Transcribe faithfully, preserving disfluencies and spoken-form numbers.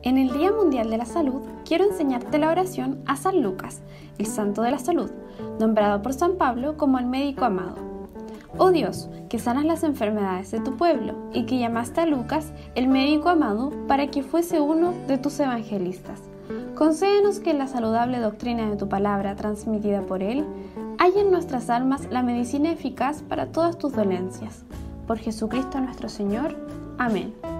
En el Día Mundial de la Salud, quiero enseñarte la oración a San Lucas, el santo de la salud, nombrado por San Pablo como el médico amado. Oh Dios, que sanas las enfermedades de tu pueblo y que llamaste a Lucas, el médico amado, para que fuese uno de tus evangelistas. Concédenos que en la saludable doctrina de tu palabra transmitida por él, haya en nuestras almas la medicina eficaz para todas tus dolencias. Por Jesucristo nuestro Señor. Amén.